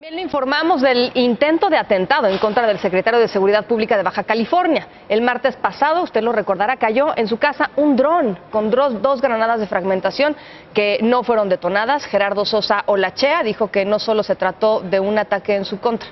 Bien, le informamos del intento de atentado en contra del secretario de Seguridad Pública de Baja California. El martes pasado, usted lo recordará, cayó en su casa un dron con dos granadas de fragmentación que no fueron detonadas. Gerardo Sosa Olachea dijo que no solo se trató de un ataque en su contra.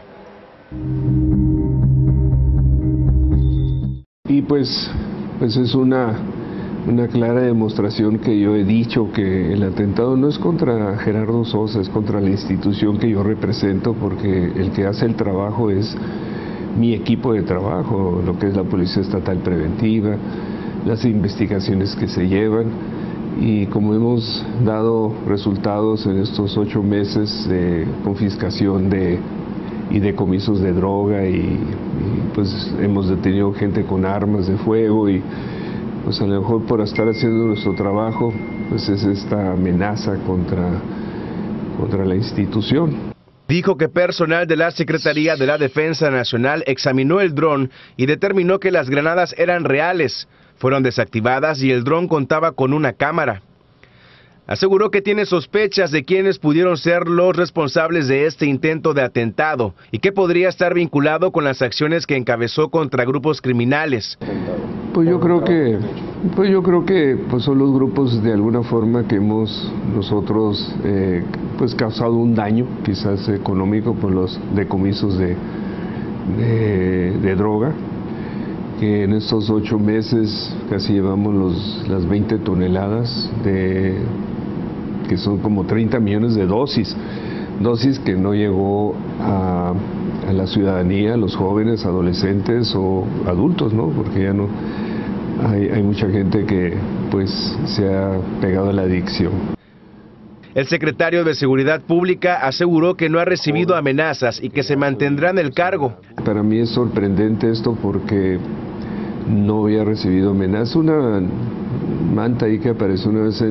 Y pues es una clara demostración que yo he dicho que el atentado no es contra Gerardo Sosa, es contra la institución que yo represento, porque el que hace el trabajo es mi equipo de trabajo, lo que es la Policía Estatal Preventiva, las investigaciones que se llevan, y como hemos dado resultados en estos 8 meses de confiscación y decomisos de droga, y pues hemos detenido gente con armas de fuego, y pues a lo mejor por estar haciendo nuestro trabajo, pues es esta amenaza contra la institución. Dijo que personal de la Secretaría de la Defensa Nacional examinó el dron y determinó que las granadas eran reales, fueron desactivadas y el dron contaba con una cámara. Aseguró que tiene sospechas de quiénes pudieron ser los responsables de este intento de atentado y que podría estar vinculado con las acciones que encabezó contra grupos criminales. Pues yo creo que son los grupos de alguna forma que hemos nosotros pues causado un daño, quizás económico, por los decomisos de droga, que en estos 8 meses casi llevamos las 20 toneladas que son como 30 millones de dosis que no llegó a la ciudadanía, a los jóvenes, adolescentes o adultos, ¿no? Porque ya no hay mucha gente que pues se ha pegado a la adicción. El secretario de Seguridad Pública aseguró que no ha recibido amenazas y que se mantendrá en el cargo. Para mí es sorprendente esto porque no había recibido amenazas. Una manta ahí que apareció una vez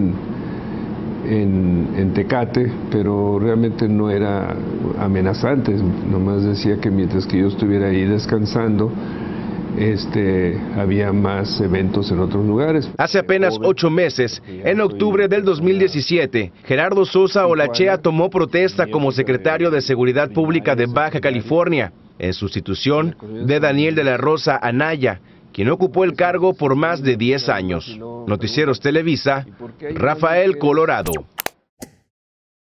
en Tecate, pero realmente no era amenazante, nomás decía que mientras que yo estuviera ahí descansando, había más eventos en otros lugares. Hace apenas 8 meses, en octubre del 2017, Gerardo Sosa Olachea tomó protesta como secretario de Seguridad Pública de Baja California, en sustitución de Daniel de la Rosa Anaya, quien ocupó el cargo por más de 10 años. Noticieros Televisa, Rafael Colorado.